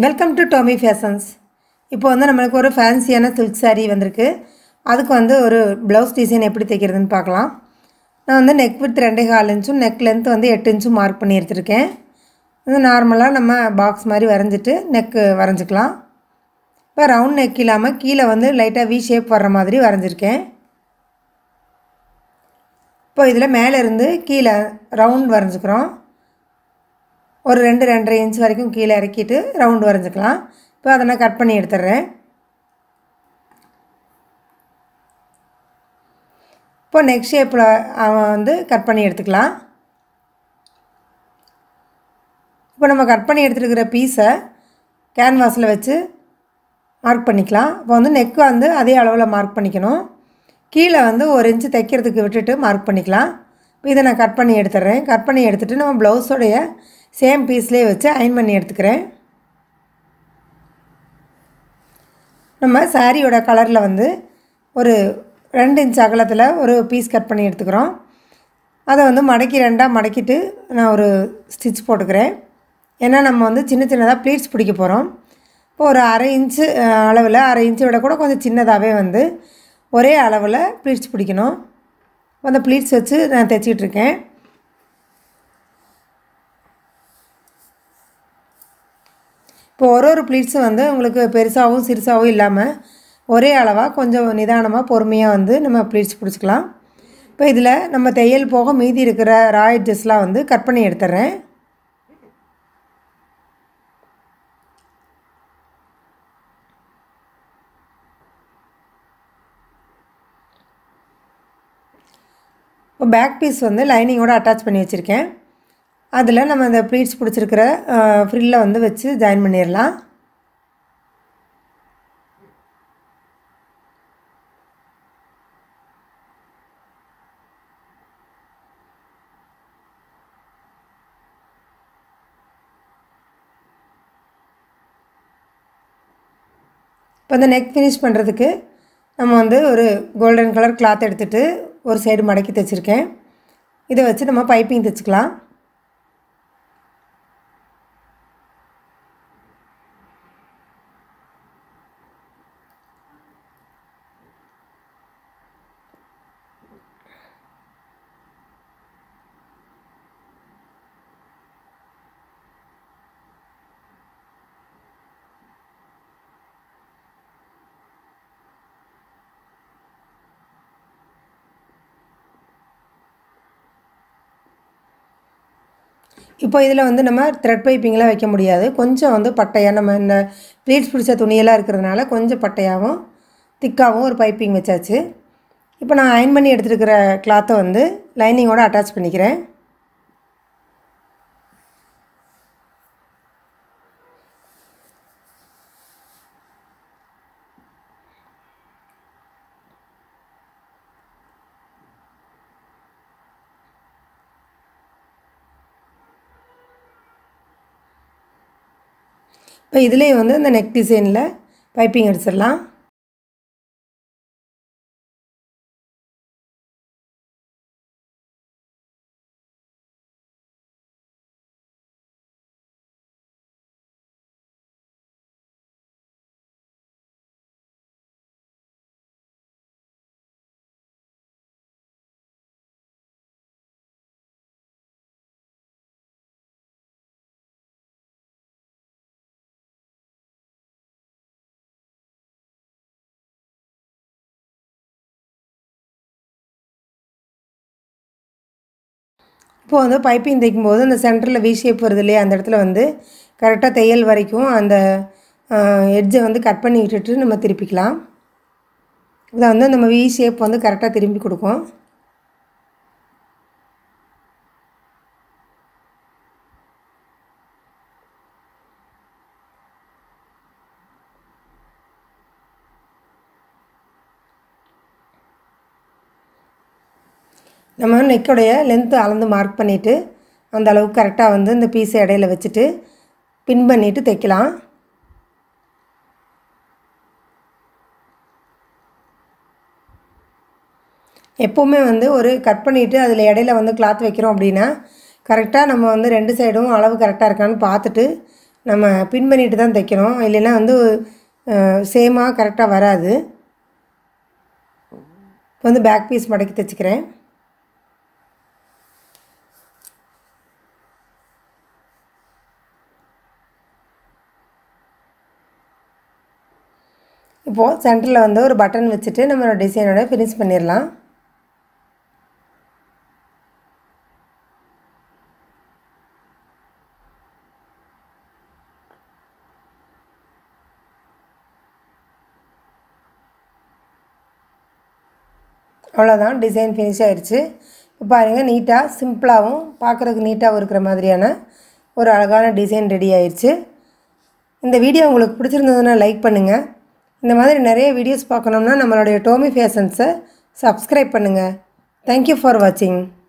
Welcome to Tommy fashions. இப்போ வந்து நம்மளுக்கு ஒரு ஃபேன்சியான சில்க் சாரீ வந்திருக்கு. அதுக்கு வந்து ஒரு ப்ளவுஸ் டிசைன் எப்படி தைக்கிறதுன்னு பார்க்கலாம். நான் வந்து நெக் வித் 2.25 இன்ச்சும் நெக் லென்த் வந்து 8 இன்ச்சும் மார்க் பண்ணி எடுத்துருக்கேன். இது நார்மலாக நம்ம பாக்ஸ் மாதிரி வரைஞ்சிட்டு நெக்கு வரைஞ்சிக்கலாம். இப்போ ரவுண்ட் நெக் இல்லாமல் கீழே வந்து லைட்டாக வி ஷேப் வர்ற மாதிரி வரைஞ்சிருக்கேன். இப்போ இதில் மேலே இருந்து கீழே ரவுண்ட் வரைஞ்சிக்கிறோம். ஒரு 2-2.5 இன்ச் வரைக்கும் கீழே இறக்கிட்டு ரவுண்ட் வரைஞ்சிக்கலாம். இப்போ அதை நான் கட் பண்ணி எடுத்துடுறேன். இப்போ நெக் ஷேப்பில் வந்து கட் பண்ணி எடுத்துக்கலாம். இப்போ நம்ம கட் பண்ணி எடுத்துருக்கிற பீஸை கேன்வாஸில் வச்சு மார்க் பண்ணிக்கலாம். இப்போ வந்து நெக்கு வந்து அதே அளவில் மார்க் பண்ணிக்கணும். கீழே வந்து 1 இன்ச்சு தைக்கிறதுக்கு விட்டுட்டு மார்க் பண்ணிக்கலாம். இப்போ இதை நான் கட் பண்ணி எடுத்துடுறேன். கட் பண்ணி எடுத்துகிட்டு நம்ம ப்ளவுஸோடைய சேம் பீஸ்லேயே வச்சு அயன் பண்ணி எடுத்துக்கிறேன். நம்ம சாரியோட கலரில் வந்து ஒரு 2 இன்ச் அகலத்தில் ஒரு பீஸ் கட் பண்ணி எடுத்துக்கிறோம். அதை வந்து மடக்கி 2ஆக மடக்கிட்டு நான் ஒரு ஸ்டிச் போட்டுக்கிறேன். ஏன்னா நம்ம வந்து சின்ன சின்னதாக ப்ளீட்ஸ் பிடிக்க போகிறோம். இப்போ ஒரு 1/2 இன்ச்சு அளவில் 1/2 இன்ச்சை விட கூட கொஞ்சம் சின்னதாகவே வந்து ஒரே அளவில் ப்ளீட்ஸ் பிடிக்கணும். அந்த ப்ளீட்ஸ் வச்சு நான் தைச்சிட்ருக்கேன். இப்போ ஒரு ப்ளீட்ஸும் வந்து உங்களுக்கு பெருசாகவும் சிறுசாகவும் இல்லாமல் ஒரே அளவாக கொஞ்சம் நிதானமாக பொறுமையாக வந்து நம்ம ப்ளீட்ஸ் பிடிச்சிக்கலாம். இப்போ இதில் நம்ம தையல் போக மீதி இருக்கிற ரா எட்ஜஸ்லாம் வந்து கட் பண்ணி எடுத்துட்றேன். இப்போ பேக் பீஸ் வந்து லைனிங்கோடு அட்டாச் பண்ணி வச்சுருக்கேன். அதில் நம்ம இந்த ப்ளீட்ஸ் பிடிச்சிருக்கிற ஃப்ரில்லை வந்து வச்சு ஜாயின் பண்ணிடலாம். இப்போ இந்த நெக் ஃபினிஷ் பண்ணுறதுக்கு நம்ம வந்து ஒரு கோல்டன் கலர் கிளாத் எடுத்துகிட்டு ஒரு சைடு மடக்கி தைச்சிருக்கேன். இதை வச்சு நம்ம பைப்பிங் தைச்சிக்கலாம். இப்போ இதில் வந்து நம்ம த்ரெட் பைப்பிங்லாம் வைக்க முடியாது. கொஞ்சம் வந்து பட்டையாக நம்ம இந்த ப்ளீட்ஸ் பிடிச்ச துணியெல்லாம் இருக்கிறதுனால கொஞ்சம் பட்டையாகவும் திக்காகவும் ஒரு பைப்பிங் வச்சாச்சு. இப்போ நான் அயன் பண்ணி எடுத்துருக்கிற கிளாத்தை வந்து லைனிங்கோடு அட்டாச் பண்ணிக்கிறேன். இப்போ இதுலேயே வந்து இந்த நெக் டிசைனில் பைப்பிங் அடிச்சிடலாம். இப்போது வந்து பைப்பிங் தைக்கும்போது அந்த சென்டரில் வி ஷேப் வருது இல்லையா, அந்த இடத்துல வந்து கரெக்டாக தையல் வரைக்கும் அந்த எட்ஜை வந்து கட் பண்ணி விட்டுட்டு நம்ம திருப்பிக்கலாம். இதை வந்து நம்ம வி ஷேப் வந்து கரெக்டாக திரும்பி கொடுக்கும். நம்ம நெக்கோடைய லென்த்து அளந்து மார்க் பண்ணிவிட்டு அந்த அளவுக்கு கரெக்டாக வந்து இந்த பீஸை இடையில வச்சுட்டு பின் பண்ணிவிட்டு தைக்கலாம். எப்போவுமே வந்து ஒரு கட் பண்ணிவிட்டு அதில் இடையில வந்து கிளாத் வைக்கிறோம் அப்படின்னா கரெக்டாக நம்ம வந்து 2 சைடும் அளவு கரெக்டாக இருக்கான்னு பார்த்துட்டு நம்ம பின் பண்ணிட்டு தான் தைக்கணும், இல்லைன்னா வந்து சேமாக கரெக்டாக வராது. இப்போ வந்து பேக் பீஸ் மடக்கி தைச்சிக்கிறேன். இப்போது சென்டரில் வந்து ஒரு பட்டன் வச்சுட்டு நம்மளோட டிசைனோட ஃபினிஷ் பண்ணிடலாம். அவ்வளோதான், டிசைன் ஃபினிஷ் ஆயிடுச்சு. இப்போ பாருங்கள், நீட்டாக சிம்பிளாகவும் பார்க்குறதுக்கு நீட்டாகவும் இருக்கிற மாதிரியான ஒரு அழகான டிசைன் ரெடி ஆயிடுச்சு. இந்த வீடியோ உங்களுக்கு பிடிச்சிருந்ததுன்னா லைக் பண்ணுங்கள். இந்த மாதிரி நிறைய வீடியோஸ் பார்க்கணுன்னா நம்மளுடைய டோமி ஃபேஷன்ஸை சப்ஸ்கிரைப் பண்ணுங்கள். தேங்க்யூ ஃபார் வாட்சிங்.